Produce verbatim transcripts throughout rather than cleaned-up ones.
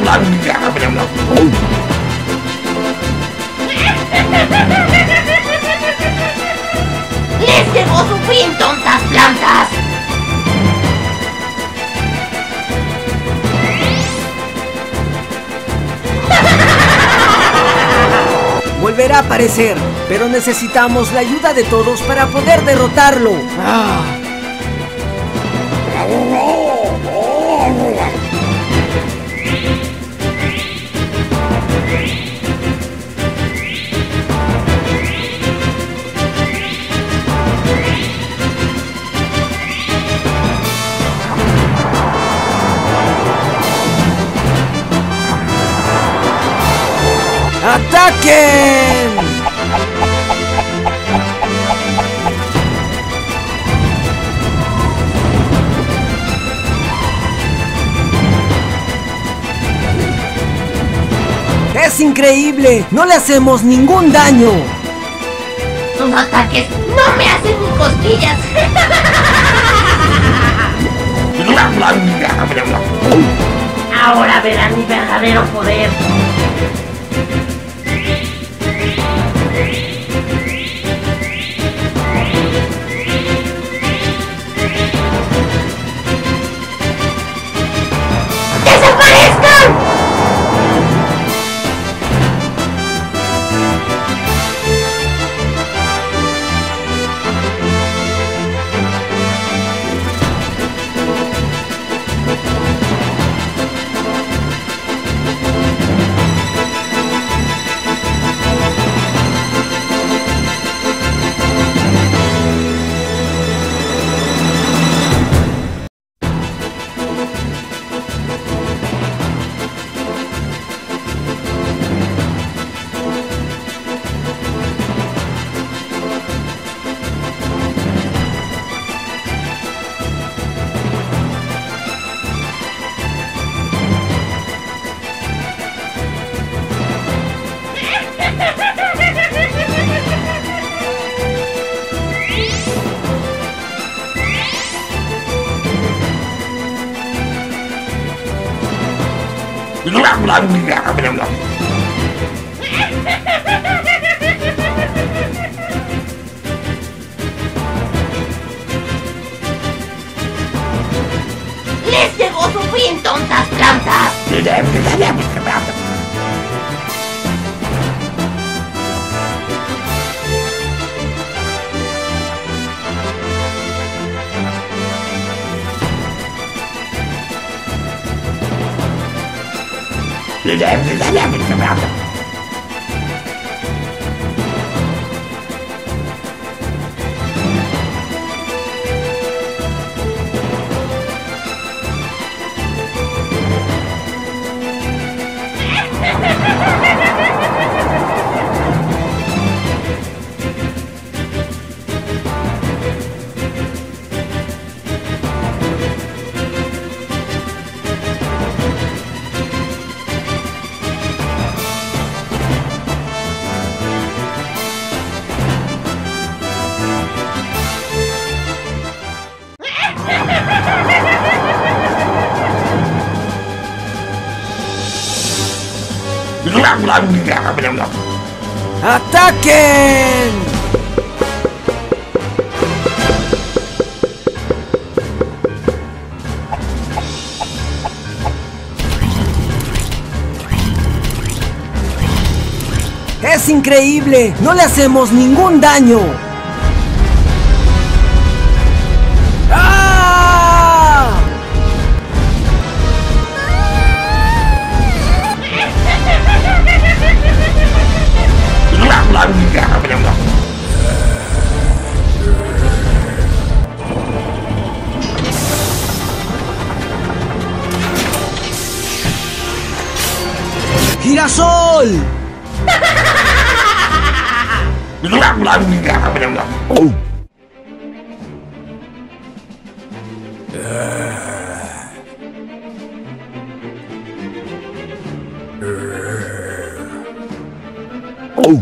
¡Les llegó su fin, tontas plantas! Volverá a aparecer, pero necesitamos la ayuda de todos para poder derrotarlo. Ah. ¡Ataquen! ¡Es increíble! ¡No le hacemos ningún daño! Sus ataques no me hacen ni cosquillas. Ahora verán mi verdadero poder. ¡Les llegó su fin, tontas plantas! ¡Ataquen! ¡Es increíble! ¡No le hacemos ningún daño! ¡Ah! ¡Girasol! Oh. Oh.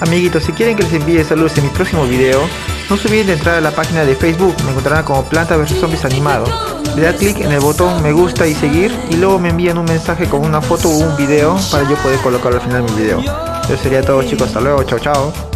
Amiguitos, si quieren que les envíe saludos en mi próximo video, no se olviden de entrar a la página de Facebook, me encontrarán como Planta versus Zombies animado. Le da clic en el botón me gusta y seguir y luego me envían un mensaje con una foto o un video para yo poder colocarlo al final de mi video. Eso sería todo, chicos, hasta luego, chao chao.